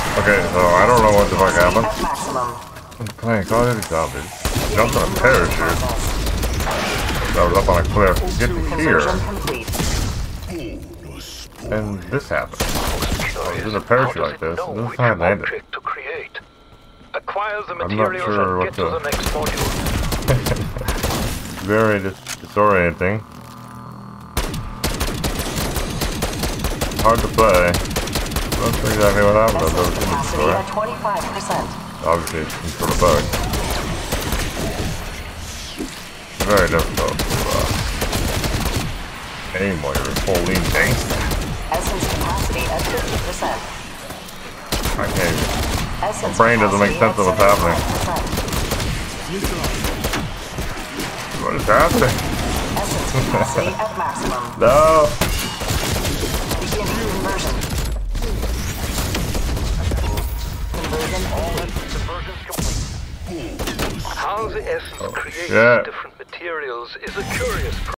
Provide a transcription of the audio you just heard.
Okay, so I don't know what the fuck happened. I'm playing Call of Duty Zombies. Jumped on a parachute. I was up on a cliff. Get here. And this happened. I was in a parachute like this, and this is how I landed. I'm not sure what to... Very disorienting. Hard to play. That's exactly what happened. I've never seen this before. Obviously, it's some sort of bug. Very difficult to aim while you're a full lean gangster. Essence capacity at 50%. I can't even. My brain doesn't make sense of what's happening. What is happening? Essence capacity at maximum. No! Beginning conversion. How the essence creates different materials is a curious process.